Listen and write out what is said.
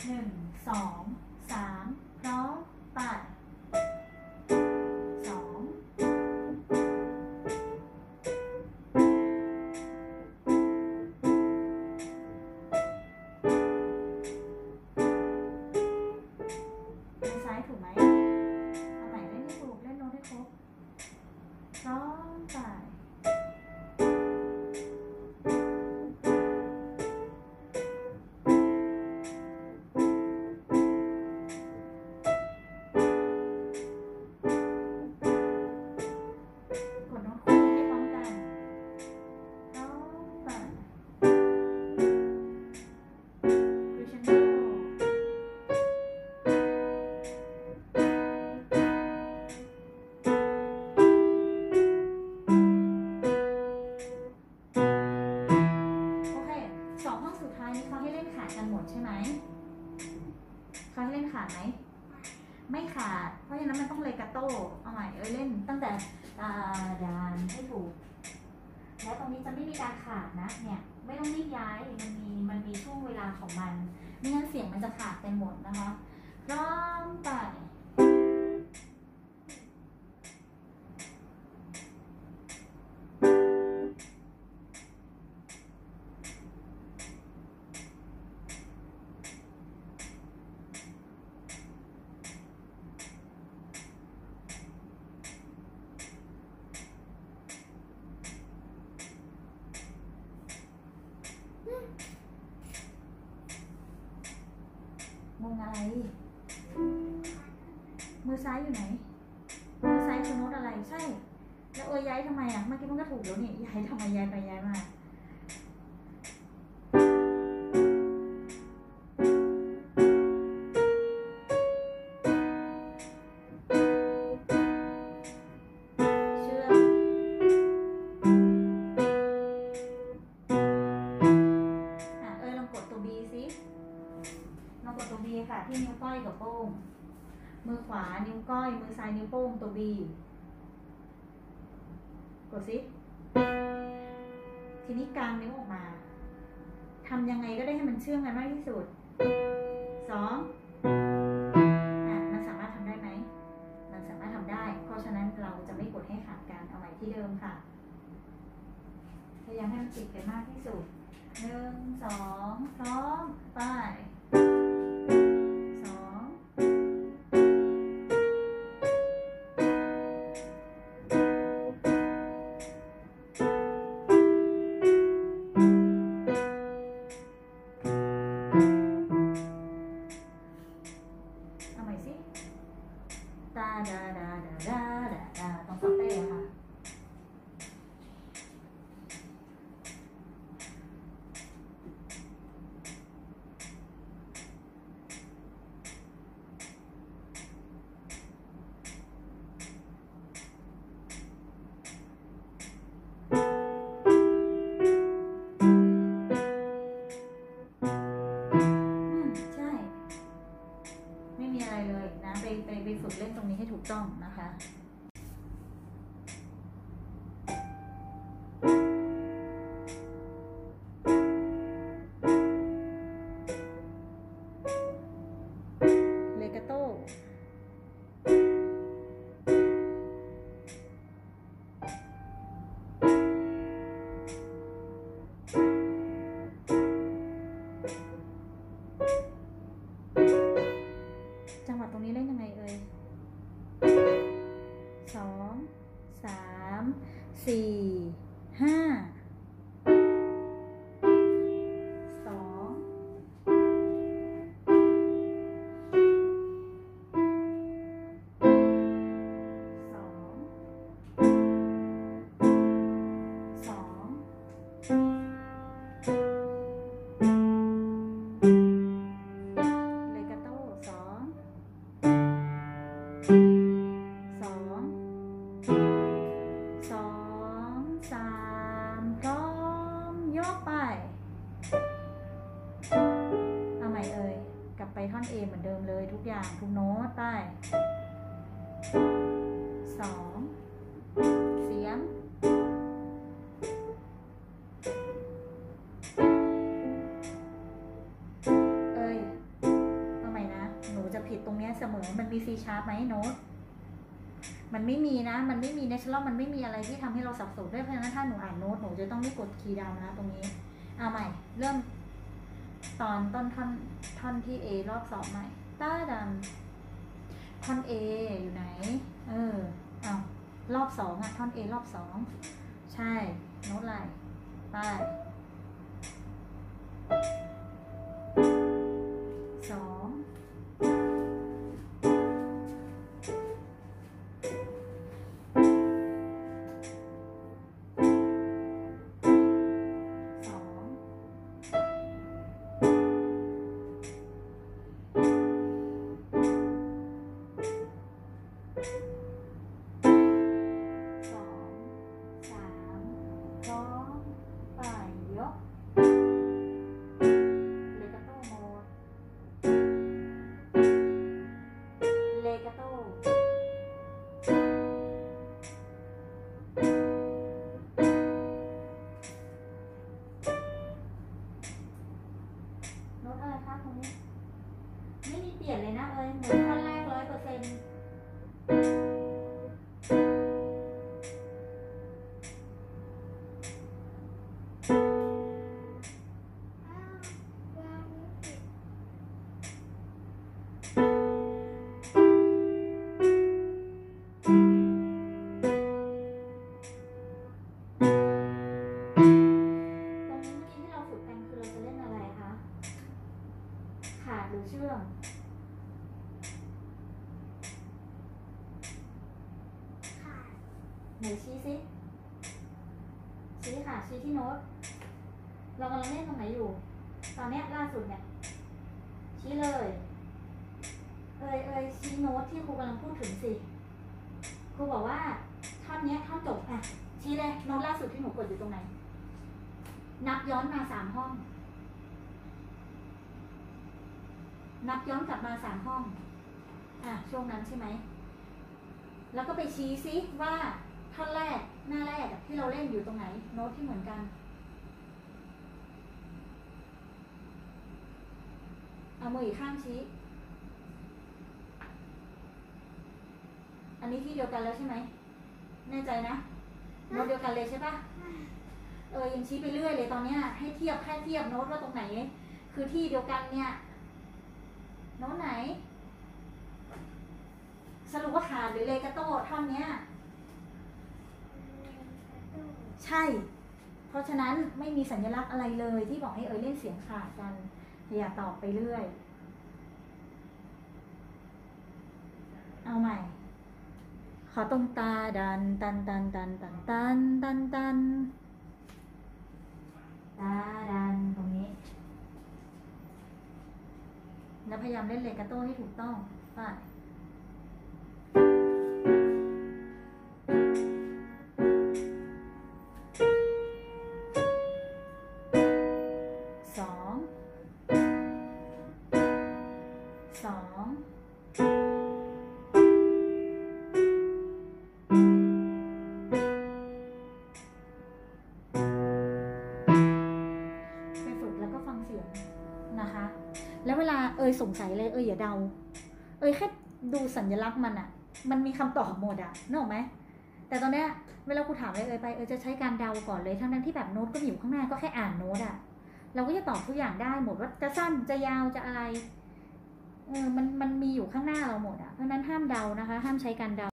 1 2 3พร้อมไปถูกไหมเอาใหม่เล่นให้ถูกเล่นโน้ตให้ครบพร้อมไปกดโน้ตคู่ให้พร้อมกันพร้อมไปcrescendoสุดท้ายนี้เขาให้เล่นขาดกันหมดใช่ไหมเขาให้เล่นขาดไหมไม่ขาดเพราะฉะนั้นมันต้องเลกาโต้เอาใหม่เล่นตั้งแต่ดานให้ถูกแล้วตรงนี้จะไม่มีการขาดนะเนี่ยไม่ต้องรีบย้ายมันมีช่วงเวลาของมันไม่งั้นเสียงมันจะขาดไปหมดนะคะพร้อมไปมุงอะไรมือซ้ายอยู่ไหนมือซ้ายคือโน้ตอะไรใช่แล้วย้ายทำไมอ่ะเมื่อกี้มันก็ถูกแล้วนี่ย้ายทำไมย้ายไปย้ายมากดตัว B ค่ะที่นิ้วก้อยกับโป้งมือขวานิ้วก้อยมือซ้ายนิ้วโป้งตัว B กดสิทีนี้กางนิ้วออกมาทำยังไงก็ได้ให้มันเชื่อมกันมากที่สุดมันสามารถทำได้ไหมมันสามารถทำได้เพราะฉะนั้นเราจะไม่กดให้ขาดกันเอาใหม่ที่เดิมค่ะพยายามให้มันติดกันมากที่สุด1 2พร้อมไปต้องสเต้ค่ะใช่ไม่มีอะไรเลยนะไปฝึกเล่นตรงนี้ให้ถูกต้องนะคะจังหวะตรงนี้เล่นยังไงเอ่ย2 3 4 5ไปท่อน A เหมือนเดิมเลยทุกอย่างทุกโน้ตไป2เสียงตรงเนี้ยเสมอมันมี C sharp ไหมโน้ตมันไม่มีนะมันไม่มี natural มันไม่มีอะไรที่ทำให้เราสับสนด้วยเพราะฉะนั้นถ้าหนูอ่านโน้ตหนูจะต้องไม่กดคีย์ดาวน์นะตรงนี้เอาใหม่เริ่มตอนต้นท่อนที่ A รอบ2ใหม่ต้าดำท่อน A อยู่ไหนเอารอบ2อ่ะท่อน A รอบ2ใช่โน้ตอะไรไปโน้ตอะไรคะตรงนี้ไม่มีเปลี่ยนเลยนะเหมือนท่อนแรก100%ขาดหรือเชื่อมขาดไหนชี้สิชี้ค่ะชี้ที่โน้ตเรากำลังเล่นตรงไหนอยู่ตอนนี้ล่าสุดเนี่ยชี้เลยชี้โน้ตที่ครูกำลังพูดถึงสิครูบอกว่าท่อนนี้ท่อนจบอ่ะชี้เลยโน้ตล่าสุดที่หนูกดอยู่ตรงไหนนับย้อนมา3 ห้องนับย้อนกลับมา3 ห้องช่วงนั้นใช่ไหมแล้วก็ไปชี้ซิว่าท่อนแรกหน้าแรกที่เราเล่นอยู่ตรงไหนโน้ตที่เหมือนกันเอามืออีกข้างชี้อันนี้ที่เดียวกันแล้วใช่ไหมแน่ใจนะโน้ตเดียวกันเลยใช่ปะยังชี้ไปเรื่อยเลยตอนเนี้ยให้เทียบโน้ตว่าตรงไหนคือที่เดียวกันเนี่ยโน้ตไหนสรุปว่าขาดหรือเลกาโต้ท่อนเนี้ยใช่เพราะฉะนั้นไม่มีสัญลักษณ์อะไรเลยที่บอกให้เล่นเสียงขาดกันอย่าตอบไปเรื่อยเอาใหม่ขอตรงตาดันตันตาดันตรงนี้แล้วพยายามเล่นเลกาโต้ให้ถูกต้องป่ะ2 ไปฝึกแล้วก็ฟังเสียงนะคะแล้วเวลาสงสัยเลยอย่าเดาแค่ดูสัญลักษณ์มันมีคำตอบหมดนึกออกไหมแต่ตอนเนี้ยเวลาครูถามเลยไปจะใช้การเดาก่อนเลยทั้งนั้นที่แบบโน้ตก็อยู่ข้างหน้าก็แค่อ่านโน้ตเราก็จะตอบทุกอย่างได้หมดว่าจะสั้นจะยาวจะอะไรมันมีอยู่ข้างหน้าเราหมดเพราะนั้นห้ามเดานะคะห้ามใช้การเดา